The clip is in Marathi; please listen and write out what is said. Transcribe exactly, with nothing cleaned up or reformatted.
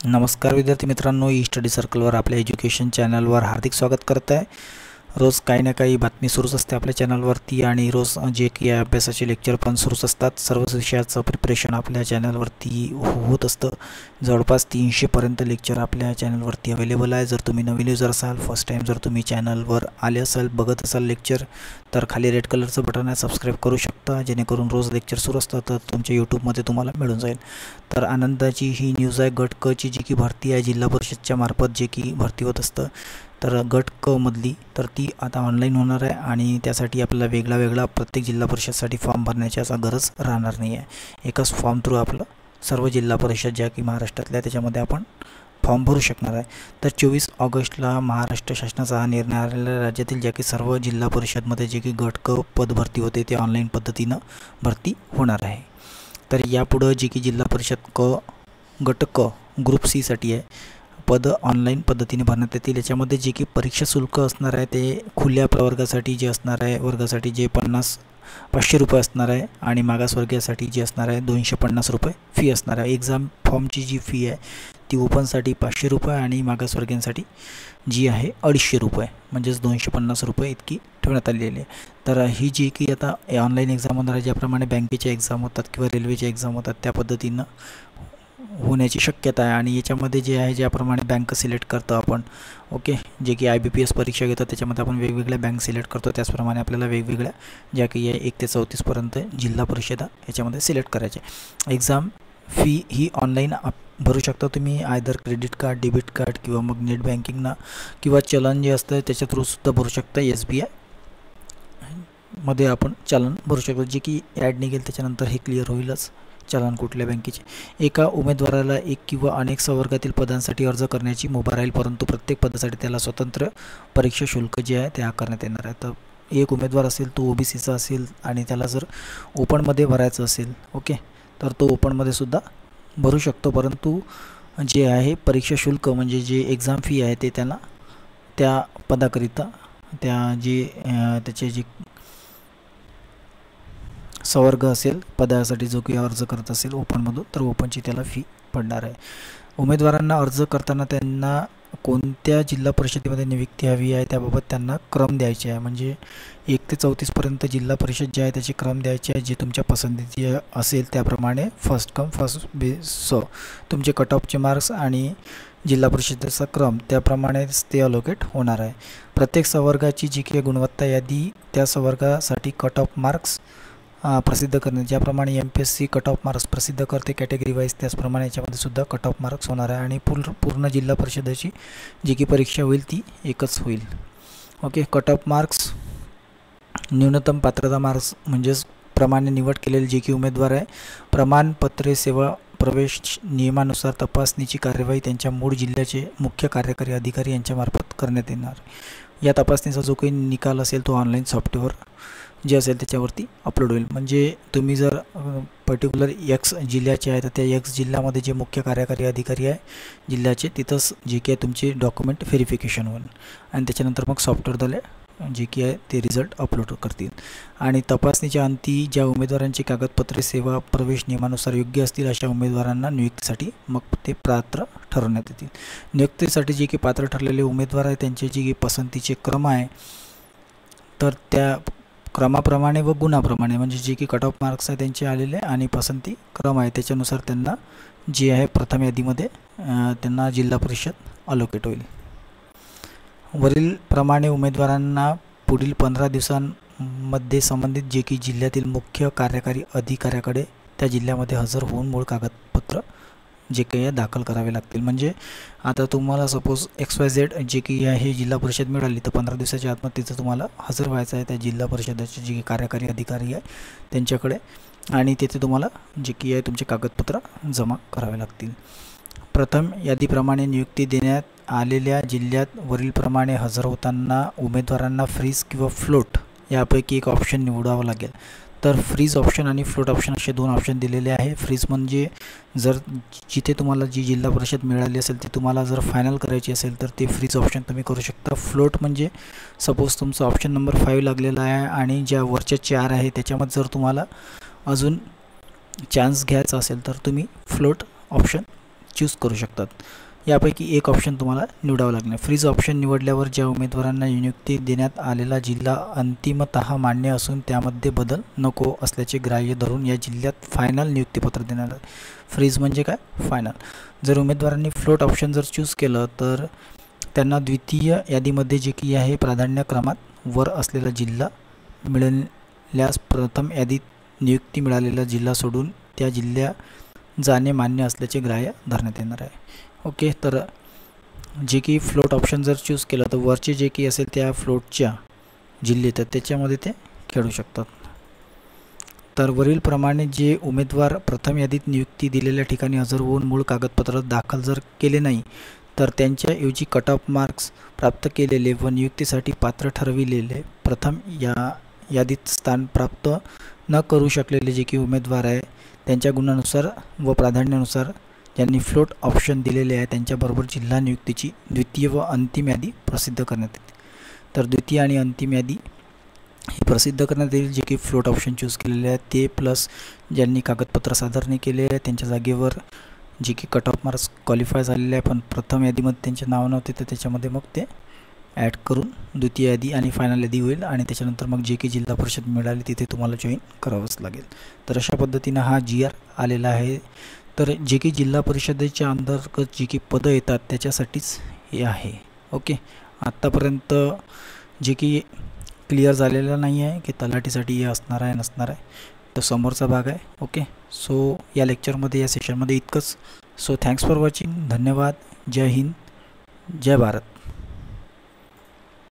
नमस्कार विद्यार्थी मित्रांनो, ई स्टडी सर्कलवर आपल्या एज्युकेशन चॅनलवर हार्दिक स्वागत करत आहे। रोज काही ना काही बातमी सुरूच असते आपल्या चॅनलवरती आणि रोज जे की अभ्यासाचे लेक्चर पण सुरूच असतात। सर्व विषयाचं प्रिपरेशन आपल्या चॅनलवरती होत असतं। जवळपास तीनशे पर्यंत लेक्चर आपल्या चॅनलवरती अवेलेबल आहे। जर तुम्ही नवीन युजर असाल, फर्स्ट टाइम जर तुम्ही चॅनलवर आले असाल, बघत असाल लेक्चर, तर खाली रेड कलरचं बटन आहे, सबस्क्राईब करू शकता, जेणेकरून रोज लेक्चर सुरू असतात तर तुमच्या यूट्यूबमध्ये तुम्हाला मिळून जाईल। तर आनंदाची ही न्यूज आहे, गट क ची जी की भरती आहे जिल्हा परिषदच्या मार्फत जे की भरती होत असतं, तर गट क मधली तर ती आता ऑनलाईन होणार आहे आणि त्यासाठी आपल्याला वेगळा वेगळा प्रत्येक जिल्हा परिषदसाठी फॉर्म भरण्याची असा गरज राहणार नाही आहे। एकाच फॉर्म थ्रू आपलं सर्व जिल्हा परिषद ज्या की महाराष्ट्रातल्या त्याच्यामध्ये आपण फॉर्म भरू शकणार आहे। तर चोवीस ऑगस्टला महाराष्ट्र शासनाचा हा निर्णय आलेला राज्यातील ज्या की सर्व जिल्हा परिषदमध्ये जे की गट क पद भरती होते ते ऑनलाईन पद्धतीनं भरती होणार आहे। तर यापुढं जी की जिल्हा परिषद क गट क ग्रुप सी साठी आहे, पद ऑनलाईन पद्धतीने भरण्यात येतील। याच्यामध्ये जे की परीक्षा शुल्क असणार आहे ते खुल्या प्रवर्गासाठी जे असणार आहे, वर्गासाठी जे पन्नास पाचशे रुपये असणार आहे आणि मागासवर्गीयासाठी जे असणार आहे दोनशे पन्नास रुपये फी असणार आहे। एक्झाम फॉर्मची जी फी आहे ती ओपनसाठी पाचशे रुपये आणि मागासवर्गीयांसाठी जी आहे अडीचशे रुपये, म्हणजेच दोनशे पन्नास रुपये इतकी ठेवण्यात आलेली आहे। तर ही जी की आता ऑनलाईन एक्झाम होणार आहे, ज्याप्रमाणे बँकेच्या एक्झाम होतात किंवा रेल्वेच्या एक्झाम होतात त्या पद्धतीनं होण्याची शक्यता आहे। आणि याच्यामध्ये जे आहे ज्याप्रमाणे बँक सिलेक्ट करतो आपण, ओके, जे की आय बी पी एस परीक्षा घेतात त्याच्यामध्ये आपण वेगवेगळ्या बँक सिलेक्ट करतो, त्याचप्रमाणे आपल्याला वेगवेगळ्या ज्या की आहे एक ते चौतीसपर्यंत जिल्हा परिषद याच्यामध्ये सिलेक्ट करायचे। एक्झाम फी ही ऑनलाईन भरू शकता तुम्ही, either credit card, debit card किंवा मग नेट बँकिंगना किंवा चलन जे असतं त्याच्या थ्रूसुद्धा भरू शकता। एस बी आय मध्ये आपण चलन भरू शकतो, जे की ॲड निघेल त्याच्यानंतर हे क्लिअर होईलच चलन कुठल्या बँकेचे। एका उमेदवाराला एक किंवा अनेक संवर्गातील पदांसाठी अर्ज करण्याची मुभा राहील, परंतु प्रत्येक पदासाठी त्याला स्वतंत्र परीक्षा शुल्क जे आहे ते आकारण्यात येणार आहे। तर एक उमेदवार असेल तो ओबीसीचा असेल आणि त्याला जर ओपनमध्ये भरायचं असेल, ओके, तर तो ओपनमध्ये सुद्धा भरू शकतो, परंतु जे आहे परीक्षा शुल्क म्हणजे जे एक्झाम फी आहे ते त्याला त्या पदाकरिता त्या जे त्याचे जे संवर्ग असेल पदासाठी जो की अर्ज करत असेल ओपनमधून, तर ओपनची त्याला फी पडणार आहे। उमेदवारांना अर्ज करताना त्यांना कोणत्या जिल्हा परिषदेमध्ये नियुक्ती हवी आहे त्याबाबत त्यांना क्रम द्यायचे आहे, म्हणजे एक ते चौतीसपर्यंत जिल्हा परिषद जे आहे त्याचे क्रम द्यायचे आहे, जे तुमच्या पसंतीचे असेल त्याप्रमाणे फर्स्ट कम फर्स्ट बेस तुमचे कट ऑफचे मार्क्स आणि जिल्हा परिषदेचा क्रम त्याप्रमाणेच ते अलोकेट होणार आहे। प्रत्येक संवर्गाची जी की गुणवत्ता यादी त्या संवर्गासाठी कट ऑफ मार्क्स प्रसिद्ध करणे, ज्याप्रमाणे M P S C cut off marks प्रसिद्ध करते कॅटेगरी वाईज, त्याचप्रमाणे याच्यामध्ये सुद्धा कट ऑफ मार्क्स होणार आहे आणि पूर्ण पूर्ण जिल्हा परिषदेची जी की परीक्षा होईल ती एकच होईल। ओके, कट ऑफ मार्क्स न्यूनतम पात्रता मार्क्स म्हणजेच प्रमाणे निवड केलेले जे की उमेदवार आहे, प्रमाणपत्रे सेवा प्रवेश नियमानुसार तपासणीची कार्यवाही त्यांच्या मूळ जिल्ह्याचे मुख्य कार्यकारी अधिकारी यांच्यामार्फत करण्यात येणार। या तपासणीचा जो काही निकाल असेल तो ऑनलाईन सॉफ्टवेअर जे असेल त्याच्यावरती अपलोड होईल। म्हणजे तुम्ही जर पर्टिक्युलर एक्स जिल्ह्याचे आहे तर त्या एक्स जिल्ह्यामध्ये जे मुख्य कार्यकारी अधिकारी आहे जिल्ह्याचे, तिथंच जे की आहे तुमचे डॉक्युमेंट व्हेरिफिकेशन होईल आणि त्याच्यानंतर मग सॉफ्टवेअरद्वारे जे की आहे ते रिझल्ट अपलोड करतील। आणि तपासणीच्या अंती ज्या उमेदवारांची कागदपत्रे सेवा प्रवेश नियमानुसार योग्य असतील अशा उमेदवारांना नियुक्तीसाठी मग ते पात्र ठरवण्यात येतील। नियुक्तीसाठी जे की पात्र ठरलेले उमेदवार आहे त्यांचे जे की पसंतीचे क्रम आहे तर त्या क्रमाप्रमाणे व गुणाप्रमाणे, म्हणजे जे की कट ऑफ मार्क्स आहे त्यांचे आलेले आणि पसंती क्रम आहे त्याच्यानुसार त्यांना जे आहे प्रथम यादीमध्ये त्यांना जिल्हा परिषद अलोकेट होईल। वरील प्रमाणे उमेदवारांना पुढील पंधरा दिवसांमध्ये संबंधित जे की जिल्ह्यातील मुख्य कार्यकारी अधिकाऱ्याकडे त्या जिल्ह्यामध्ये हजर होऊन मूळ कागदपत्र जे काही दाखल करावे लागतील। म्हणजे आता तुम्हाला सपोज एक्स वाय झेड जे की आहे जिल्हा परिषद मिळाली तर पंधरा दिवसाच्या आतमध्ये तिथं तुम्हाला हजर व्हायचं आहे त्या जिल्हा परिषदेचे जे कार्यकारी अधिकारी आहे त्यांच्याकडे, आणि तिथे तुम्हाला जे की आहे तुमचे कागदपत्र जमा करावे लागतील। प्रथम यादीप्रमाणे नियुक्ती देण्यात आलेल्या जिल्ह्यात वरीलप्रमाणे हजर होताना उमेदवारांना फ्रीज किंवा फ्लोट यापैकी एक ऑप्शन निवडावं लागेल। तर फ्रीज ऑप्शन आणि फ्लोट ऑप्शन असे दोन ऑप्शन दिलेले आहे। फ्रीज म्हणजे जर जिथे तुम्हाला जी जिल्हा परिषद मिळाली असेल ती तुम्हाला जर फायनल करायची असेल तर ते फ्रीज ऑप्शन तुम्ही करू शकता। फ्लोट म्हणजे सपोज तुमचा ऑप्शन नंबर फाईव्ह लागलेला आहे आणि ज्या वरच्या चार आहे त्याच्यामध्ये जर तुम्हाला अजून चान्स घ्यायचा असेल तर तुम्ही फ्लोट ऑप्शन चूज करू शकतात. यापैकी एक ऑप्शन तुम्हाला निवडावं लागणार. फ्रीज ऑप्शन निवडल्यावर ज्या उमेदवारांना नियुक्ती देण्यात आलेला जिल्हा अंतिमतः मान्य असून त्यामध्ये बदल नको असल्याचे ग्राह्य धरून या जिल्ह्यात फायनल नियुक्तीपत्र देणार आहे. फ्रीज म्हणजे काय? फायनल. जर उमेदवारांनी फ्लोट ऑप्शन जर चूज केलं तर त्यांना द्वितीय यादीमध्ये जे की आहे प्राधान्यक्रमात वर असलेला जिल्हा मिळाल्यास प्रथम यादीत नियुक्ती मिळालेला जिल्हा सोडून त्या जिल्ह्या जाणे मान्य असल्याचे ग्राह्य धरण्यात येणार आहे. ओके, तर जे की फ्लोट ऑप्शन जर चूज केलं तर वरचे जे की असेल त्या फ्लोटच्या जिल्हे तर त्याच्यामध्ये ते खेळू शकतात. तर वरीलप्रमाणे जे उमेदवार प्रथम यादीत नियुक्ती दिलेल्या ठिकाणी हजर होऊन मूळ कागदपत्र दाखल जर केले नाही तर त्यांच्याऐवजी कट ऑफ मार्क्स प्राप्त केलेले व नियुक्तीसाठी पात्र ठरविलेले प्रथम या यादीत स्थान प्राप्त न करू शकलेले जे की उमेदवार आहे त्यांच्या गुणानुसार व प्राधान्यानुसार ज्यांनी फ्लोट ऑप्शन दिलेले आहे त्यांच्याबरोबर जिल्हा नियुक्तीची द्वितीय व अंतिम यादी प्रसिद्ध करण्यात येते. तर द्वितीय आणि अंतिम यादी ही प्रसिद्ध करण्यात येईल जे की फ्लोट ऑप्शन चूज केलेले आहे ते प्लस ज्यांनी कागदपत्र सादर नाही केले आहे त्यांच्या जागेवर जे की कट ऑफ मार्क्स क्वालिफाय झालेले आहे पण प्रथम यादीमध्ये त्यांचे नाव नव्हते तर त्याच्यामध्ये मग ते ॲड करून द्वितीय यादी आणि फायनल यादी होईल आणि त्याच्यानंतर मग जे की जिल्हा परिषद मिळाली तिथे तुम्हाला जॉईन करावंच लागेल. तर अशा पद्धतीनं हा जी आर आलेला आहे. तर जे की जिल्हा परिषदेच्या अंतर्गत जी की पदं येतात त्याच्यासाठीच हे आहे. ओके, आत्तापर्यंत जे की क्लिअर झालेलं नाही आहे की तलाठीसाठी हे असणार आहे नसणार आहे तर समोरचा भाग आहे. ओके, सो या लेक्चरमध्ये या सेशनमध्ये इतकंच. So thanks for watching. धन्यवाद. जय हिंद, जय भारत.